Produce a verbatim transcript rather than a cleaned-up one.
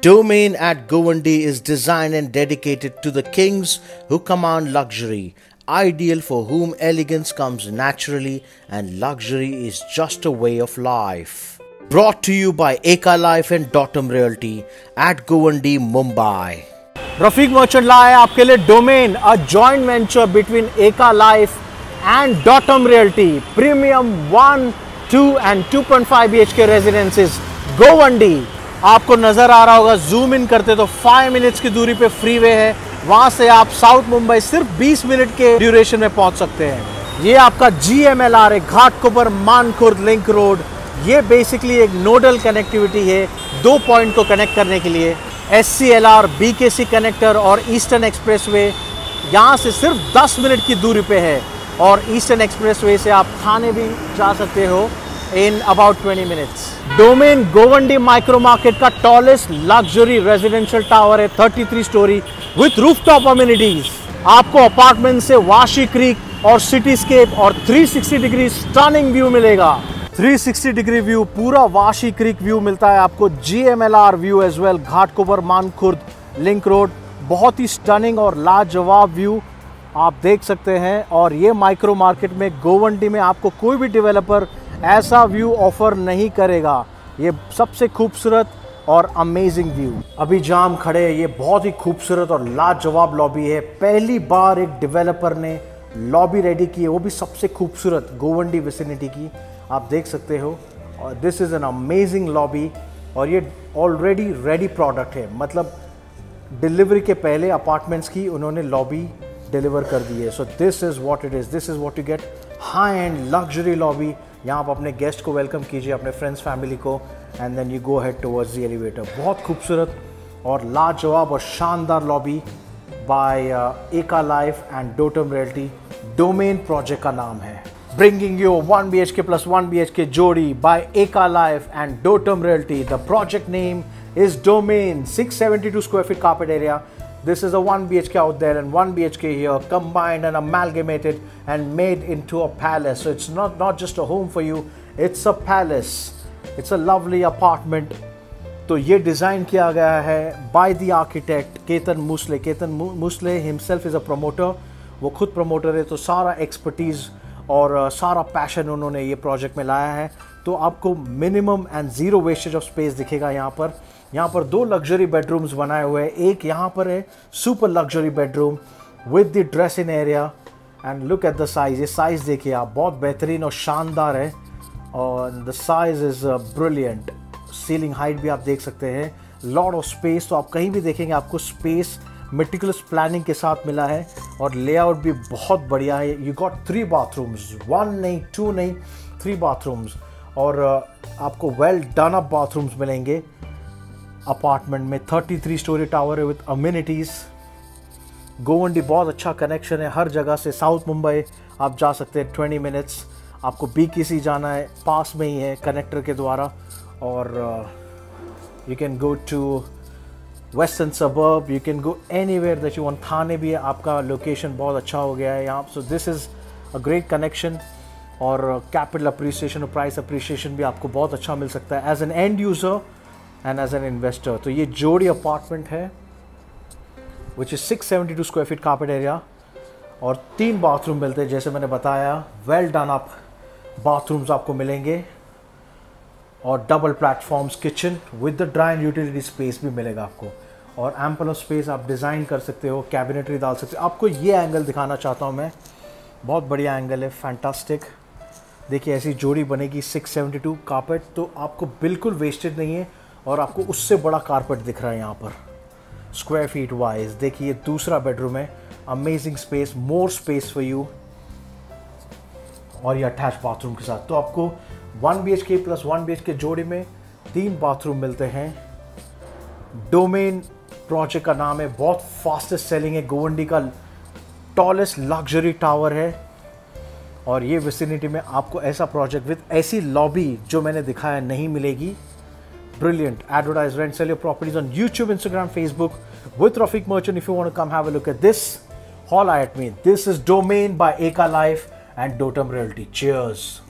Domain at Govandi is designed and dedicated to the kings who command luxury, ideal for whom elegance comes naturally and luxury is just a way of life. Brought to you by Eka Life and Dotum Realty at Govandi, Mumbai. Rafik Merchant लाए आपके लिए domain, a joint venture between Eka life and Dotom realty. Premium one, two and two point five B H K residences Govandi. आपको नजर आ रहा होगा, zoom in करते तो five minutes की दूरी पे फ्रीवे है. वहां से आप साउथ मुंबई सिर्फ बीस मिनट के ड्यूरेशन में पहुंच सकते हैं. ये आपका जी एम एल आर है, घाटकोपर मानखुर्द लिंक रोड. ये बेसिकली एक नोडल कनेक्टिविटी है दो पॉइंट को कनेक्ट करने के लिए. S C L R, B K C connector और ईस्टर्न एक्सप्रेसवे यहाँ से सिर्फ दस मिनट की दूरी पे है. और ईस्टर्न एक्सप्रेसवे से आप थाने भी जा सकते हो in about twenty minutes. Domain Govandi micro market का टॉलेस्ट लग्जरी रेजिडेंशियल टावर है, thirty three storey with rooftop amenities. आपको अपार्टमेंट से वाशी क्रीक और सिटीस्केप और three sixty degree stunning view मिलेगा. थ्री सिक्सटी डिग्री व्यू, पूरा वाशी क्रीक व्यू मिलता है आपको. G M L R view as well, Ghatkopar Mankhurd link road. बहुत ही स्टनिंग और लाजवाब व्यू आप देख सकते हैं. और ये माइक्रो मार्केट में गोवंडी में आपको कोई भी डेवलपर ऐसा व्यू ऑफर नहीं करेगा. ये सबसे खूबसूरत और अमेजिंग व्यू. अभी जाम खड़े हैं, ये बहुत ही खूबसूरत और लाजवाब लॉबी है. पहली बार एक डेवलपर ने लॉबी रेडी की है, वो भी सबसे खूबसूरत गोवंडी विसिनिटी की. आप देख सकते हो. और this is an amazing lobby. और ये ऑलरेडी रेडी प्रोडक्ट है, मतलब डिलीवरी के पहले अपार्टमेंट्स की उन्होंने लॉबी डिलीवर कर दी है. So this is what it is. This is what you get, high end luxury lobby. यहाँ आप अपने गेस्ट को वेलकम कीजिए, अपने फ्रेंड्स फैमिली को, and then you go head towards the elevator. बहुत खूबसूरत और लाजवाब और शानदार lobby by Eka life and Dotom realty. Domain project का नाम है. Bringing you one B H K plus one B H K Jodi by Eka Life and Dotum Realty. The project name is Domain, six seventy-two square feet carpet area. This is a one B H K out there and one B H K here, combined and amalgamated and made into a palace. So it's not, not just a home for you, it's a palace. It's a lovely apartment. तो ये design किया गया है by the architect Ketan मूसले. Ketan मूसले himself is a promoter. वो खुद promoter है, तो सारा एक्सपर्टीज़ और uh, सारा पैशन उन्होंने ये प्रोजेक्ट में लाया है. तो आपको minimum and zero wastage of space दिखेगा यहाँ पर. यहाँ पर दो लग्जरी बेडरूम्स बनाए हुए हैं. एक यहाँ पर है super luxury bedroom with the dressing area. And look at the size. ये साइज़ देखिए आप, बहुत बेहतरीन और शानदार है. और the size is brilliant. Ceiling height भी आप देख सकते हैं. Lot of space. तो आप कहीं भी देखेंगे आपको स्पेस मेटिकुलस प्लानिंग के साथ मिला है. और लेआउट भी बहुत बढ़िया है. You got three bathrooms, one नहीं, टू नहीं, थ्री बाथरूम्स. और uh, आपको वेल डन अप बाथरूम्स मिलेंगे अपार्टमेंट में. थर्टी थ्री स्टोरी टावर है विद अम्यूनिटीज़. गोवंडी बहुत अच्छा कनेक्शन है हर जगह से. साउथ मुंबई आप जा सकते हैं ट्वेंटी मिनट्स. आपको बी के सी जाना है, पास में ही है कनेक्टर के द्वारा. और you can go to western suburb, you can go anywhere that you want. Thane भी आपका लोकेशन बहुत अच्छा हो गया है यहाँ. So this is a great connection. और कैपिटल अप्रिसिएशन और प्राइस अप्रिसिएशन भी आपको बहुत अच्छा मिल सकता है as an end user and as an investor. तो ये जोड़ी अपार्टमेंट है which is six seventy two square feet carpet area. और तीन बाथरूम मिलते हैं जैसे मैंने बताया. वेल डन अप बाथरूम्स आपको मिलेंगे. और double platforms kitchen with the dry and utility space भी मिलेगा आपको. और एम्पल ऑफ स्पेस आप डिज़ाइन कर सकते हो, कैबिनेटरी डाल सकते हो. आपको ये एंगल दिखाना चाहता हूँ मैं, बहुत बढ़िया एंगल है, फैंटास्टिक. देखिए ऐसी जोड़ी बनेगी सिक्स सेवेंटी टू कारपेट. तो आपको बिल्कुल वेस्टेड नहीं है. और आपको उससे बड़ा कारपेट दिख रहा है यहाँ पर स्क्वायर फीट वाइज. देखिए दूसरा बेडरूम है, amazing space, more space for you. और ये अटैच बाथरूम के साथ. तो आपको one B H K plus one B H K जोड़ी में तीन बाथरूम मिलते हैं. डोमेन प्रोजेक्ट का नाम है. बहुत फास्टेस्ट सेलिंग है. गोवंडी का टॉलेस्ट लग्जरी टावर है. और ये विसिनिटी में आपको ऐसा प्रोजेक्ट विद ऐसी लॉबी जो मैंने दिखाया नहीं मिलेगी. Brilliant. Advertise, rent, sell your properties on YouTube, Instagram, Facebook with Rafik Merchant. If you want to come have a look at this, holla at me. This is Domain by Eka Life and Dotum Realty. Cheers.